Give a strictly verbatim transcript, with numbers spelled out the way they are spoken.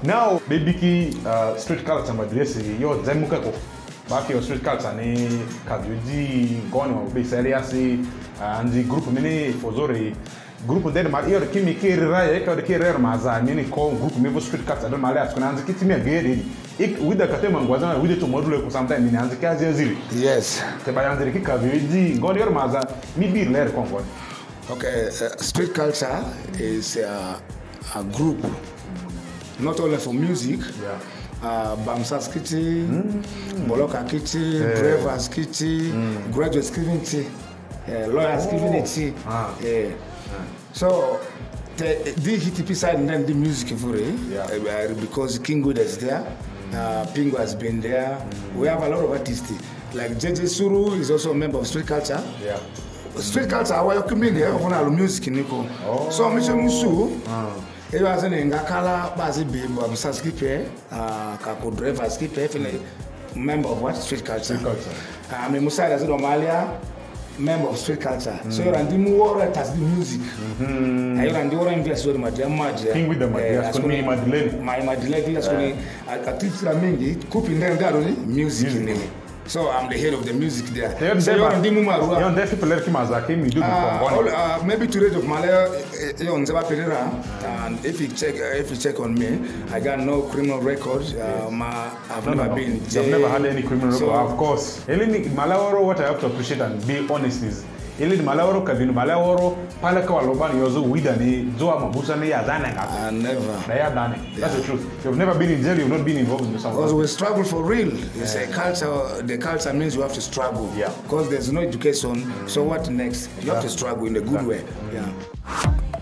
Now baby ki uh, street culture madresi yo zemuka ko. Back your street culture ni kajuji ngono be seriasi and the group mini fozore group der ma io kimi ke raya ka ke rare maza mini ko group me street culture der mali askuna anzi kiti me gere ik Weeda katema ngwaza Weeda to module ko sometimes ni anzi kazi azili yes te bayanzi ki kajuji ngono yor maza mi bir ler ko ngono. Okay, uh, street culture is uh, a group not only for music. Yeah. Uh, Bamsas Kitty, mm. Boloka Kitty, yeah. Drivers Kitty, mm. Graduates Kitty, uh, Lawyers Kitty. Oh. Ah. Yeah. Ah. So, the, the H T P side and then the music for it, yeah. uh, because King Weeda is there, mm. uh, Pingo has been there. Mm. We have a lot of artists. Like J J Suru is also a member of street culture. Yeah. Street culture, our community, our music, Nico. Oh. So, Mister Musu. Ah. Ewa azene ngakala bazi bimbo abusaskipe uh kako driver skipe fine member of what street culture. Street culture. Uh, me musala zido malia member of street culture. Mm. So you randi muora tas the music. Mhm. Ayo randi ora invest with madia madia. King with the madia. Askuni Madeleine. My Madeleine askuni activities la mingi kupi ndenge ngaro ni music ni. So I'm the head of the music there. So you randi mumaru. You ndef people like mazake mi do uh, maybe to rate of Malaya you nzaba perera. And if you check, uh, if you check on me, I got no criminal record. Uh, my, I've no, never no. been in jail. I've never had any criminal so, record. Of course. Elini Malawaro, what I have to appreciate and be honest is, Elini Malawaro kabinu Malawaro palaka walobani yozo Weeda ni zoa mabusa ni yazana ngati. I never. They are done. That's the truth. You've never been in jail. You've not been involved in something. Because we struggle for real. You say culture. The culture means you have to struggle. Yeah. Because there's no education. Mm. So what next? You exactly. have to struggle in a good exactly. way. Yeah.